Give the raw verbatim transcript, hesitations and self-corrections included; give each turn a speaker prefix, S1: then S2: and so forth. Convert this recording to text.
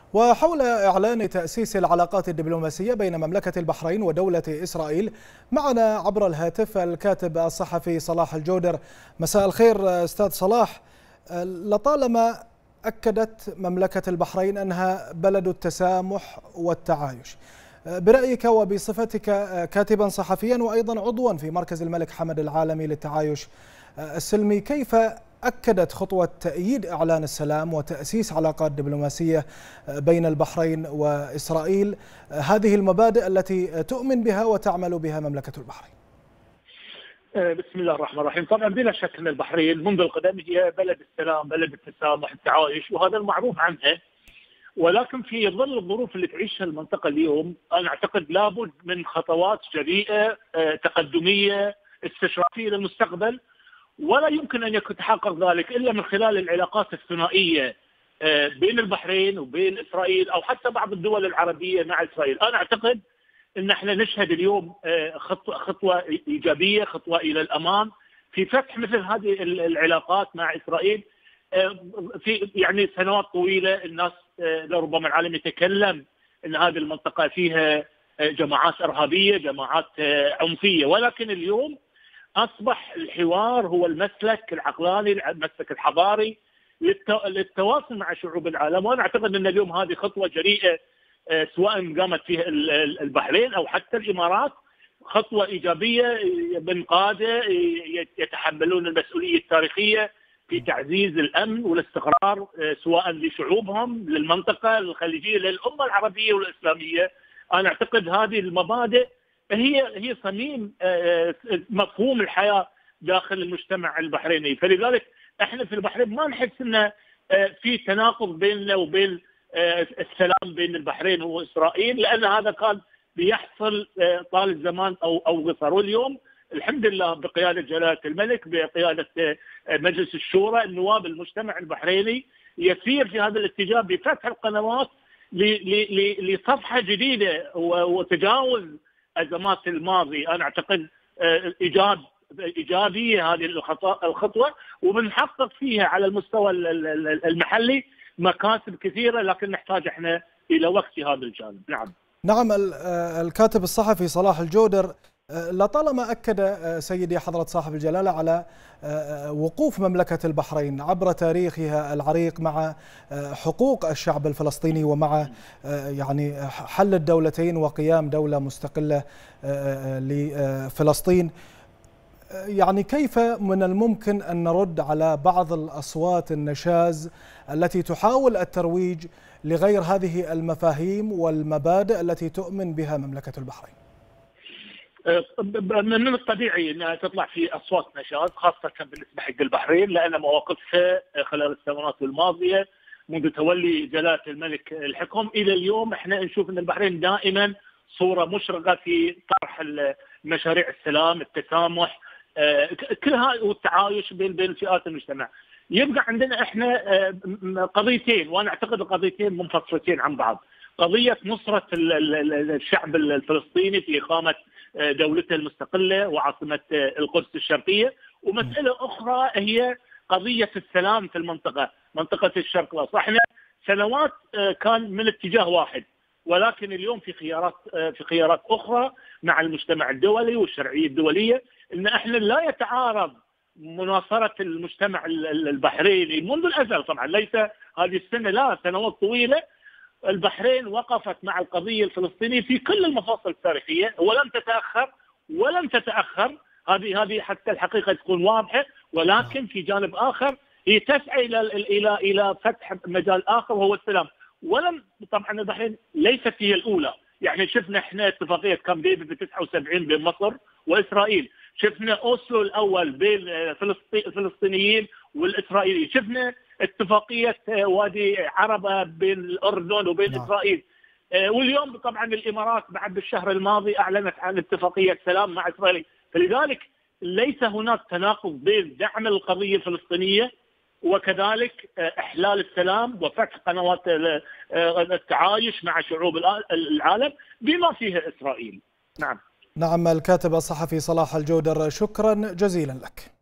S1: وحول إعلان تأسيس العلاقات الدبلوماسية بين مملكة البحرين ودولة إسرائيل، معنا عبر الهاتف الكاتب الصحفي صلاح الجودر. مساء الخير أستاذ صلاح. لطالما أكدت مملكة البحرين أنها بلد التسامح والتعايش، برأيك وبصفتك كاتبا صحفيا وأيضا عضوا في مركز الملك حمد العالمي للتعايش السلمي، كيف أكدت خطوة تأييد إعلان السلام وتأسيس علاقات دبلوماسية بين البحرين وإسرائيل هذه المبادئ التي تؤمن بها وتعمل بها مملكة البحرين؟
S2: بسم الله الرحمن الرحيم. طبعا بلا شك أن البحرين منذ القدم هي بلد السلام، بلد التسامح، التعايش، وهذا المعروف عنها. ولكن في ظل الظروف اللي تعيشها المنطقة اليوم، أنا أعتقد لابد من خطوات جريئة تقدمية استشرافية للمستقبل، ولا يمكن أن يتحقق ذلك إلا من خلال العلاقات الثنائية بين البحرين وبين إسرائيل، أو حتى بعض الدول العربية مع إسرائيل. أنا أعتقد أن احنا نشهد اليوم خطوة, خطوة إيجابية، خطوة إلى الأمام في فتح مثل هذه العلاقات مع إسرائيل. في يعني سنوات طويلة الناس لربما العالم يتكلم أن هذه المنطقة فيها جماعات إرهابية، جماعات عنفية، ولكن اليوم أصبح الحوار هو المسلك العقلاني، المسلك الحضاري للتواصل مع شعوب العالم. وأنا أعتقد أن اليوم هذه خطوة جريئة سواء قامت فيها البحرين أو حتى الإمارات، خطوة إيجابية من قادة يتحملون المسؤولية التاريخية في تعزيز الأمن والاستقرار سواء لشعوبهم، للمنطقة الخليجية، للأمة العربية والإسلامية. أنا أعتقد هذه المبادئ هي هي صميم مفهوم الحياة داخل المجتمع البحريني. فلذلك احنا في البحرين ما نحس ان في تناقض بيننا وبين السلام بين البحرين واسرائيل، لان هذا كان بيحصل طال الزمان او او قصر. واليوم الحمد لله بقياده جلاله الملك، بقياده مجلس الشورى، النواب المجتمع البحريني يسير في هذا الاتجاه بفتح القنوات لصفحه جديده وتجاوز ازمات الماضي. انا اعتقد ايجاد ايجابيه هذه الخطوه، وبنحقق فيها على المستوى المحلي مكاسب كثيره، لكن نحتاج احنا الى وقت في هذا الجانب. نعم.
S1: نعم. الكاتب الصحفي صلاح الجودر، لطالما أكد سيدي حضرة صاحب الجلالة على وقوف مملكة البحرين عبر تاريخها العريق مع حقوق الشعب الفلسطيني ومع يعني حل الدولتين وقيام دولة مستقلة لفلسطين، يعني كيف من الممكن أن نرد على بعض الأصوات النشاز التي تحاول الترويج لغير هذه المفاهيم والمبادئ التي تؤمن بها مملكة البحرين؟
S2: من الطبيعي انها تطلع في اصوات نشاز، خاصه بالنسبه حق البحرين، لان مواقفها خلال السنوات الماضيه منذ تولي جلاله الملك الحكم الى اليوم احنا نشوف ان البحرين دائما صوره مشرقه في طرح مشاريع السلام، التسامح، كلها والتعايش بين بين فئات المجتمع. يبقى عندنا احنا قضيتين، وانا اعتقد القضيتين منفصلتين عن بعض. قضيه نصره الشعب الفلسطيني في اقامه دولته المستقله وعاصمه القدس الشرقيه، ومساله اخرى هي قضيه السلام في المنطقه، منطقه الشرق الاوسط. احنا سنوات كان من اتجاه واحد، ولكن اليوم في خيارات في خيارات اخرى مع المجتمع الدولي والشرعيه الدوليه، ان احنا لا يتعارض مناصره المجتمع البحريني منذ الازل. طبعا ليس هذه السنه، لا، سنوات طويله البحرين وقفت مع القضيه الفلسطينيه في كل المفاصل التاريخيه ولم تتاخر ولن تتاخر. هذه هذه حتى الحقيقه تكون واضحه، ولكن في جانب اخر هي تسعى الى الى الى فتح مجال اخر وهو السلام. ولم طبعا البحرين ليست هي الاولى، يعني شفنا احنا اتفاقيه كامب ديفيد ب تسعة وسبعين بين مصر واسرائيل، شفنا اوسلو الاول بين الفلسطينيين والاسرائيليين، شفنا اتفاقيه وادي عربه بين الاردن وبين نعم. اسرائيل، واليوم طبعا الامارات بعد بالشهر الماضي اعلنت عن اتفاقيه سلام مع اسرائيل. فلذلك ليس هناك تناقض بين دعم القضيه الفلسطينيه وكذلك احلال السلام وفتح قنوات التعايش مع شعوب العالم بما فيها اسرائيل. نعم.
S1: نعم. الكاتب الصحفي صلاح الجودر، شكرا جزيلا لك.